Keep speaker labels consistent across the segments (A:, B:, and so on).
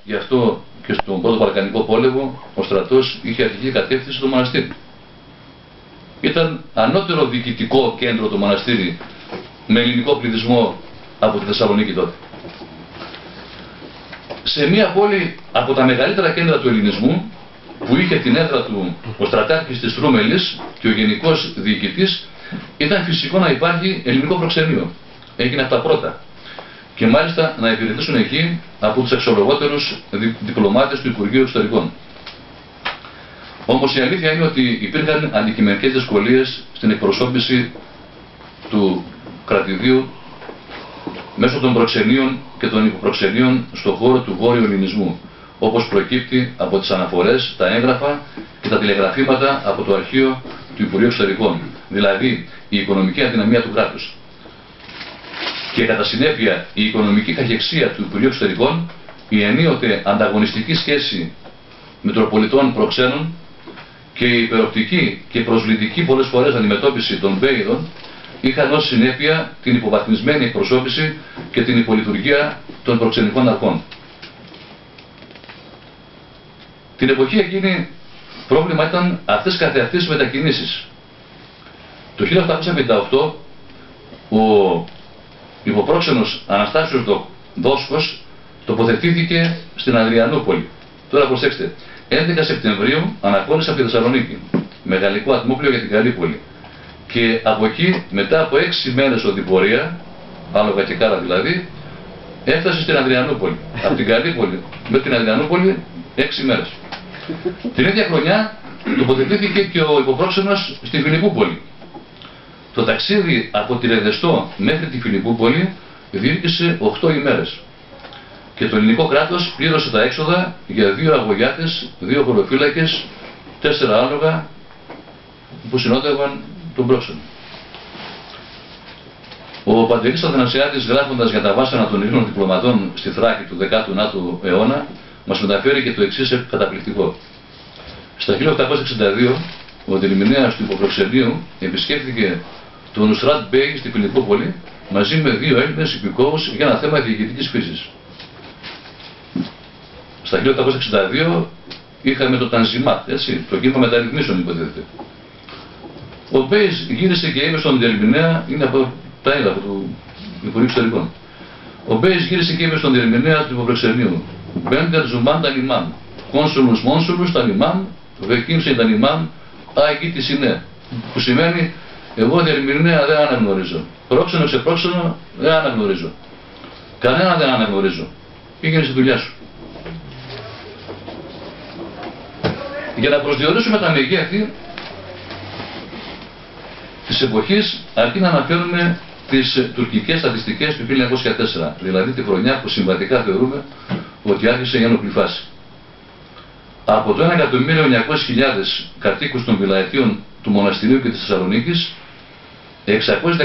A: Γι' αυτό και στον Πρώτο Βαλκανικό Πόλεμο ο στρατός είχε αρχική κατεύθυνση στο μοναστήρι. Ήταν ανώτερο διοικητικό κέντρο το μοναστήρι με ελληνικό πληθυσμό από τη Θεσσαλονίκη τότε. Σε μια πόλη από τα μεγαλύτερα κέντρα του ελληνισμού, που είχε την έδρα του ο στρατάρχης της Τρούμελης και ο γενικός διοικητής, ήταν φυσικό να υπάρχει ελληνικό προξενείο. Έγινε από τα πρώτα. Και μάλιστα να υπηρετήσουν εκεί από τους αξιολογότερους διπλωμάτες του Υπουργείου Εξωτερικών. Όμως η αλήθεια είναι ότι υπήρχαν αντικειμενικές δυσκολίες στην εκπροσώπηση του κρατηδίου μέσω των προξενείων και των υποπροξενείων στον χώρο του βόρειου ελληνισμού, όπως προκύπτει από τις αναφορές, τα έγγραφα και τα τηλεγραφήματα από το αρχείο του Υπουργείου Εξωτερικών, δηλαδή η οικονομική αδυναμία του κράτους. Και κατά συνέπεια η οικονομική καχεξία του Υπουργείου Εξωτερικών, η ενίοτε ανταγωνιστική σχέση μητροπολιτών προξένων και η υπεροπτική και προσβλητική πολλές φορές αντιμετώπιση των Μπέιδων είχαν ως συνέπεια την υποβαθμισμένη εκπροσώπηση και την υπολειτουργία των προξενικών αρχών. Την εποχή εκείνη πρόβλημα ήταν αυτές καθεαυτές μετακινήσεις. Το 1858 ο υποπρόξενος Αναστάσιος Δόσκος τοποθετήθηκε στην Αδριανούπολη. Τώρα προσέξτε, 11 Σεπτεμβρίου αναχώρησε από τη Θεσσαλονίκη με γαλλικό ατμόπλοιο για την Γαλλίπολη. Και από εκεί, μετά από 6 μέρες οδηπορία, άλογα και κάρα δηλαδή, έφτασε στην Αδριανούπολη. Από την Γαλλίπολη μέχρι την Αδριανούπολη 6 μέρες. Την ίδια χρονιά τοποθετήθηκε και ο υποπρόξενος στη Φιλιππούπολη. Το ταξίδι από τη Ρεδεστό μέχρι τη Φιλιππούπολη διήρκησε 8 ημέρες. Και το ελληνικό κράτος πλήρωσε τα έξοδα για 2 αγωγιάτες, 2 χωροφύλακες, 4 άλογα που συνόδευαν τον πρόξενο. Ο Παντελής Αθανασιάδης, γράφοντας για τα βάσανα των Ελλήνων διπλωματών στη Θράκη του 19ου αιώνα, μας μεταφέρει και το εξής καταπληκτικό. Στα 1862, ο διερμηνέας του υποπροξενείου επισκέφθηκε τον Νουσράτ Μπέι στη Φιλιππούπολη μαζί με 2 Έλληνες υπηκόους για ένα θέμα διοικητικής φύσης. Στα 1862 είχαμε το Τανζιμάτ, έτσι, το κύμα μεταρρυθμίσεων υποτίθεται. Ο Μπέις γύρισε και είπε στον διερμηνέα, είναι από τα έγγραφα του Υπουργείου Εξωτερικών. Ο Μπέις γύρισε και είπε στον διερμηνέα του υποπροξενείου: Μπέντερ Ζουμάν τα Λιμάν, Κόνσουλους Μόνσουλους τα Λιμάν, Βεκίνσε τα Λιμάν, Άγι τη Σινέ. Που σημαίνει, εγώ διερμηνέα δεν αναγνωρίζω. Πρόξενο σε πρόξενο δεν αναγνωρίζω. Κανένα δεν αναγνωρίζω. Πήγαινε στη δουλειά σου. Για να προσδιορίσουμε τα μεγέθη της εποχής, αρκεί να αναφέρουμε τις τουρκικές στατιστικές του 1904, δηλαδή τη χρονιά που συμβατικά θεωρούμε ότι άρχισε η ένοπλη φάση. Από το 1.900.000 κατοίκους των βιλαετίων του Μοναστηρίου και της Θεσσαλονίκης, 615.000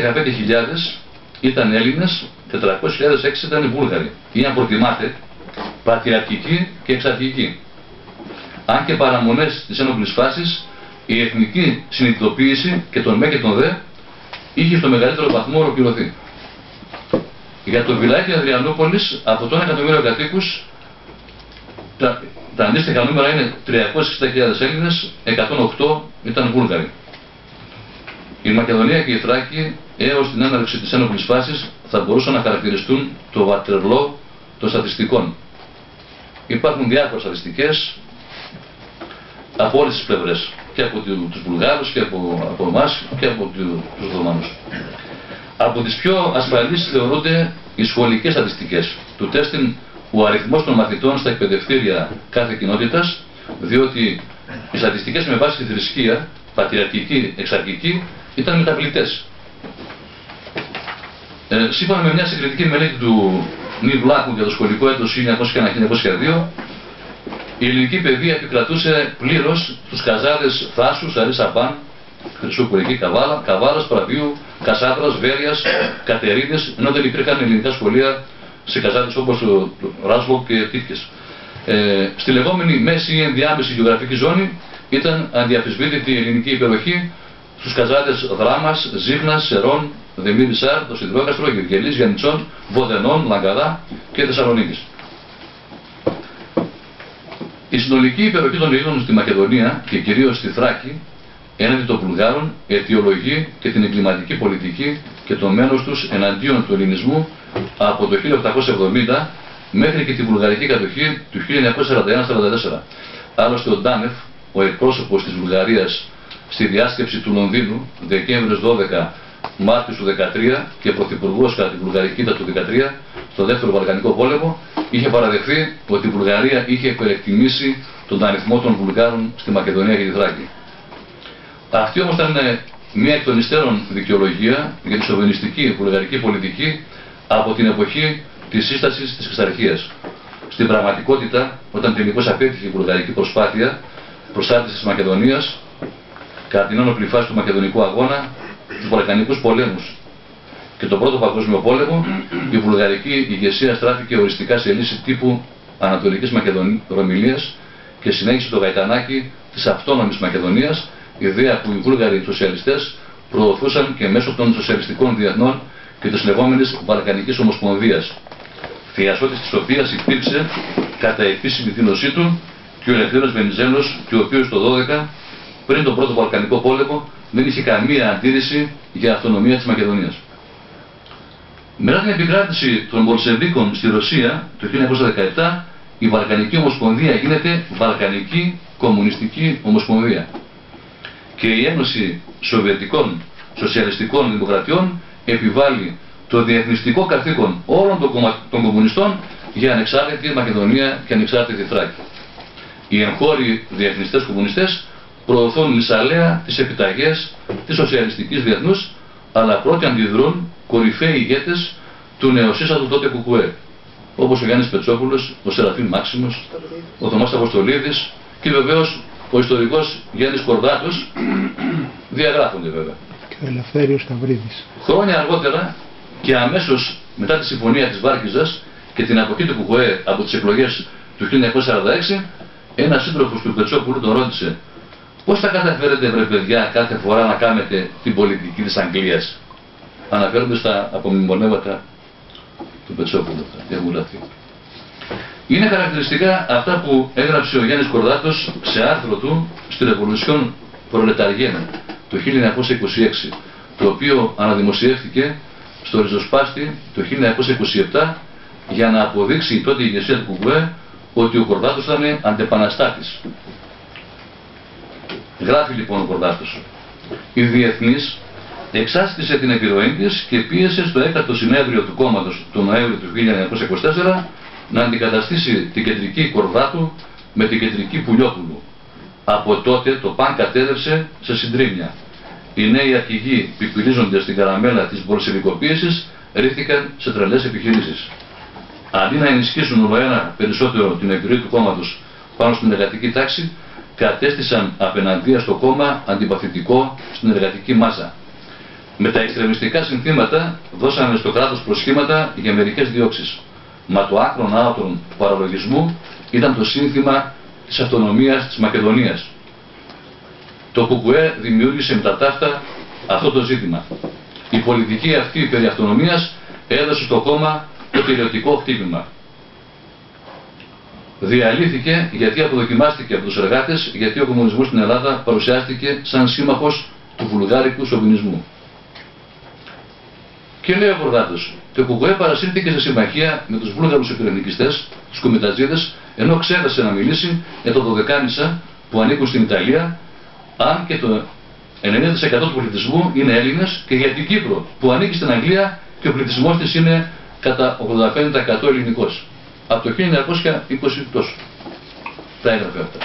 A: ήταν Έλληνες, 400.006 ήταν Βούλγαροι, ή αν προτιμάτε, πατριαρχικοί και εξαρχικοί. Αν και παραμονές της ένοπλης φάσης, η εθνική συνειδητοποίηση και των ΜΕ και των ΔΕ είχε στο μεγαλύτερο βαθμό ολοκληρωθεί. Για το βιλάιτι Αδριανούπολης, από το 1 εκατομμύριο κατοίκους, τα αντίστοιχα νούμερα είναι 360.000 Έλληνες, 108 ήταν Βούλγαροι. Η Μακεδονία και η Θράκη, έως την έναρξη της ένοπλης φάσης, θα μπορούσαν να χαρακτηριστούν το βατερλό των στατιστικών. Υπάρχουν διάφορες στατιστικές από όλες τις πλευρές, και από τους Βουλγάρους και από εμάς και από τους Οθωμανούς. Από τις πιο ασφαλείς θεωρούνται οι σχολικές στατιστικές. Του τέστην ο αριθμός των μαθητών στα εκπαιδευτήρια κάθε κοινότητας, διότι οι στατιστικές με βάση τη θρησκεία, πατριαρχική, εξαρχική, ήταν μεταβλητές. Σύμφωνα με μια συγκριτική μελέτη του Νιβ Λάκου για το σχολικό έτος 1901-1902, η ελληνική παιδεία επικρατούσε πλήρως στους καζάδες Θάσου, Αρίσσαμπάν, Χρυσούπολη, Καβάλας, Πραβίου, Κασάνδρας, Βέρειας, Κατερίνης, ενώ δεν υπήρχαν ελληνικά σχολεία σε καζάδες όπως το Ράσβο και Τίτκες. Στη λεγόμενη μέση ή ενδιάμεση γεωγραφική ζώνη ήταν αδιαφυσβήτητη η ελληνική υπεροχή στους καζάδες Δράμας, Ζήχνας, Σερών, Δημήτρη Σάρ, το Σιδηρόκαστρο, Γεργελής, Γιαννιτσών, Βοδενών, Λαγκαδά και Θεσσαλονίκης. Η συνολική υπεροχή των Ελλήνων στη Μακεδονία και κυρίως στη Θράκη έναντι των Βουλγάρων αιτιολογεί και την εγκληματική πολιτική και το μένος τους εναντίον του ελληνισμού από το 1870 μέχρι και τη βουλγαρική κατοχή του 1941-1944. Άλλωστε ο Ντάνεφ, ο εκπρόσωπος της Βουλγαρίας στη διάσκεψη του Λονδίνου, Δεκέμβριος 12, Μάρτιος του 2013 και πρωθυπουργός κατά τη βουλγαρική του 2013, στο δεύτερο Βαλκανικό πόλεμο, είχε παραδεχθεί ότι η Βουλγαρία είχε υπερεκτιμήσει τον αριθμό των Βουλγάρων στη Μακεδονία και τη Θράκη. Αυτή όμως ήταν μια εκ των υστέρων δικαιολογία για τη σοβινιστική βουλγαρική πολιτική από την εποχή της σύστασης της Εξαρχίας. Στην πραγματικότητα, όταν τελικώς απέτυχε η βουλγαρική προσπάθεια προσάρτησης της Μακεδονίας, κατά την ένοπλη φάση του Μακεδονικού αγώνα, τους Βαλκανικούς πολέμους και τον Πρώτο Παγκόσμιο Πόλεμο, η βουλγαρική ηγεσία στράφηκε οριστικά σε λύση τύπου Ανατολικής Ρωμιλίας και συνέχισε το γαϊτανάκι της αυτόνομης Μακεδονίας, ιδέα που οι Βούλγαροι σοσιαλιστές προωθούσαν και μέσω των σοσιαλιστικών διεθνών και της λεγόμενης Βαλκανικής Ομοσπονδίας, θειασότης της οποίας υπήρξε κατά επίσημη δήλωσή του και ο Ελευθέριος Βενιζέλος, και ο οποίος το 12, πριν τον Πρώτο Βαλκανικό Πόλεμο, δεν είχε καμία αντίρρηση για αυτονομία της Μακεδονίας. Μετά την επικράτηση των Μπολσεβίκων στη Ρωσία το 1917, η Βαλκανική Ομοσπονδία γίνεται Βαλκανική Κομμουνιστική Ομοσπονδία και η Ένωση Σοβιετικών Σοσιαλιστικών Δημοκρατιών επιβάλλει το διεθνιστικό καθήκον όλων των κομμουνιστών για ανεξάρτητη Μακεδονία και ανεξάρτητη Θράκη. Οι εγχώροι διεθνιστές κομμουνιστές προωθούν λυσαλέα τις επιταγές της σοσιαλιστικής διεθνούς, αλλά πρώτοι αντιδρούν κορυφαίοι ηγέτες του νεοσύστατου τότε ΚΚΕ, όπως ο Γιάννης Πετσόπουλος, ο Σεραφείμ Μάξιμος, ο Θωμάς Αποστολίδης και βεβαίως ο ιστορικός Γιάννης Κορδάτος, διαγράφονται βέβαια.
B: Και ο Ελευθέριος Σταυρίδης.
A: Χρόνια αργότερα και αμέσως μετά τη συμφωνία της Βάρκιζας και την αποχή του ΚΚΕ από τις εκλογές του 1946, ένας σύντροφος του Πετσόπουλου τον ρώτησε: «Πώς θα καταφέρετε, βρε παιδιά, κάθε φορά να κάνετε την πολιτική της Αγγλίας?» Αναφέρονται στα απομνημονεύματα του Πετσόπουλου, διαβουλευτή. Είναι χαρακτηριστικά αυτά που έγραψε ο Γιάννης Κορδάτος σε άρθρο του στη Revolution Proletaire το 1926, το οποίο αναδημοσιεύτηκε στο Ριζοσπάστη το 1927 για να αποδείξει η τότε ηγεσία του ΚΚΕ ότι ο Κορδάτος ήταν αντεπαναστάτης. Γράφει λοιπόν ο Κορδάτος: «Η Διεθνής εξάσκησε την επιρροή της και πίεσε στο 6ο συνέδριο του κόμματος τον Νοέμβριο του 1924 να αντικαταστήσει την κεντρική Κορδάτου με την κεντρική Πουλιόπουλου. Από τότε το παν κατέδευσε σε συντρίμμια. Οι νέοι αρχηγοί πιπιλίζοντας στην καραμέλα της μπολσεβικοποίησης ρίχθηκαν σε τρελές επιχειρήσεις. Αντί να ενισχύσουν ολοένα περισσότερο την επιρροή του κόμματος πάνω στην εργατική τάξη, κατέστησαν απέναντία στο κόμμα αντιπαθητικό στην εργατική μάζα. Με τα εξτρεμιστικά συνθήματα δώσανε στο κράτος προσχήματα για μερικές διώξεις. Μα το άκρον άωτον του παραλογισμού ήταν το σύνθημα της αυτονομίας της Μακεδονίας. Το ΚΚΕ δημιούργησε με τα ταύτα αυτό το ζήτημα. Η πολιτική αυτή περί αυτονομίας έδωσε στο κόμμα το τελειωτικό χτύπημα. Διαλύθηκε γιατί αποδοκιμάστηκε από τους εργάτες, γιατί ο κομμουνισμός στην Ελλάδα παρουσιάστηκε σαν σύμμαχος του βουλγάρικου σοβινισμού». Και λέει ο Κορδάτος: «Το ΚΚΕ παρασύρθηκε σε συμμαχία με τους βούλγαρους επιρρενικιστές, τους κομιτατζίδες, ενώ ξέχασε να μιλήσει για το Δωδεκάνησα που ανήκουν στην Ιταλία, αν και το 90% του πληθυσμού είναι Έλληνες, και για την Κύπρο που ανήκει στην Αγγλία και ο πληθυσμός της είναι κατά 85% ελληνικός». Από το 1920 τόσο. Τα έγραφε αυτά.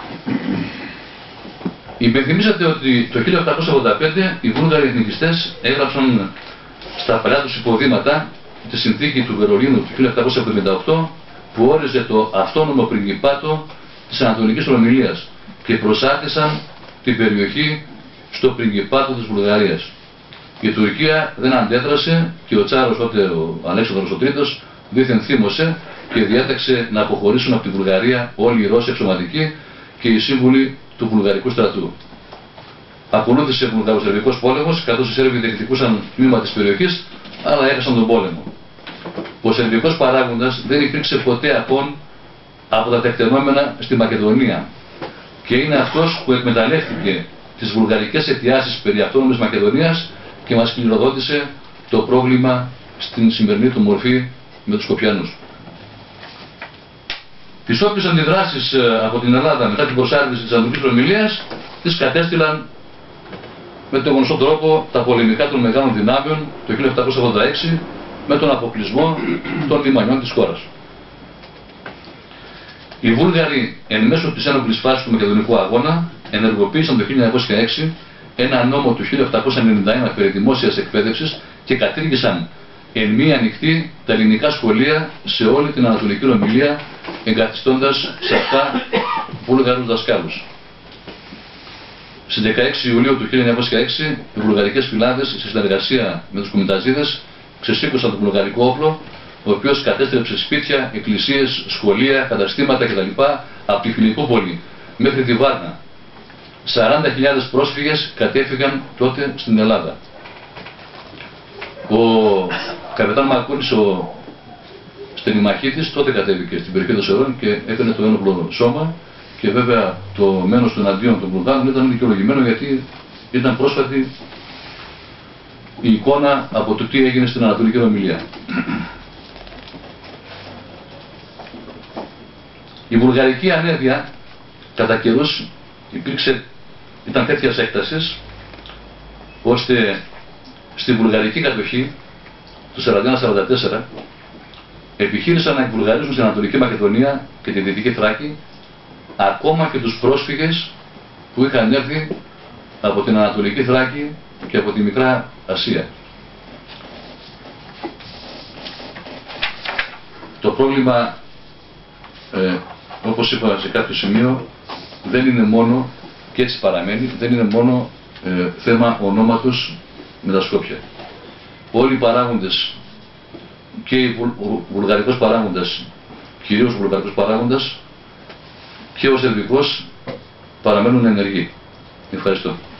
A: Υπενθυμίσατε ότι το 1885 οι Βούλγαροι εθνικιστές έγραψαν στα παλιά τους υποδήματα τη συνθήκη του Βερολίνου του 1878 που όριζε το αυτόνομο πριγκιπάτο της Ανατολικής Ρωμιλίας και προσάρτησαν την περιοχή στο πριγκιπάτο της Βουλγαρίας. Η Τουρκία δεν αντέδρασε και ο Τσάρος τότε, ο Αλέξανδρος ο Τρίτος, δήθεν θύμωσε και διέταξε να αποχωρήσουν από τη Βουλγαρία όλοι οι Ρώσοι αξιωματικοί και οι σύμβουλοι του βουλγαρικού στρατού. Ακολούθησε ο Βουλγαροσερβικός πόλεμος, καθώς οι Σέρβοι διεκδικούσαν τμήμα της περιοχής, αλλά έχασαν τον πόλεμο. Ο σερβικός παράγοντας δεν υπήρξε ποτέ απόν από τα τεκτενόμενα στη Μακεδονία και είναι αυτός που εκμεταλλεύτηκε τις βουλγαρικές αιτιάσεις περί αυτόνομης Μακεδονίας και μας κληροδότησε το πρόβλημα στην σημερινή του μορφή με τους Σκοπιανούς. Τις όποιες αντιδράσεις από την Ελλάδα μετά την προσάρτηση της Ανατολικής Ομιλίας τις κατέστηλαν με τον γνωστό τρόπο τα πολεμικά των μεγάλων δυνάμεων το 1786 με τον αποκλεισμό των λιμανιών της χώρας. Οι Βούλγαροι εν μέσω της ένοπλης φάσης του Μακεδονικού Αγώνα ενεργοποίησαν το 1906 ένα νόμο του 1791 περί δημόσιας εκπαίδευσης και κατήργησαν εν μία νυχτή τα ελληνικά σχολεία σε όλη την Ανατολική Ρωμυλία, εγκαθιστώντας σε αυτά Βούλγαρους δασκάλους. Στις 16 Ιουλίου του 1906 οι βουλγαρικές φυλάδες σε συνεργασία με τους Κομιταζίδες ξεσήκωσαν τον βουλγαρικό όπλο, ο οποίος κατέστρεψε σπίτια, εκκλησίες, σχολεία, καταστήματα κτλ. Από τη Φιλιππόπολη μέχρι τη Βάρνα. 40.000 πρόσφυγες κατέφυγαν τότε στην Ελλάδα. Ο καπετάν Μακούνης, ο στενημαχίτης, τότε κατέβηκε στην περιοχή των Σερών και έκανε το ένοπλο σώμα και βέβαια το μένος του εναντίον των Βουλγάρων ήταν δικαιολογημένο γιατί ήταν πρόσφατη η εικόνα από το τι έγινε στην Ανατολική Ρωμυλία. Η βουλγαρική ανέδεια κατά καιρούς ήταν τέτοιας έκτασης ώστε στη βουλγαρική κατοχή του 1941-1944 επιχείρησαν να εκβουλγαρίζουν στην Ανατολική Μακεδονία και τη Δυτική Θράκη ακόμα και τους πρόσφυγες που είχαν έρθει από την Ανατολική Θράκη και από τη Μικρά Ασία. Το πρόβλημα, όπως είπα σε κάποιο σημείο, δεν είναι μόνο, και έτσι παραμένει, δεν είναι μόνο θέμα ονόματος με τα Σκόπια. Όλοι οι παράγοντες και οι βουλγαρικός παράγοντας, κυρίως ο βουλγαρικός παράγοντας και ο σερβικός παραμένουν ενεργοί. Ευχαριστώ.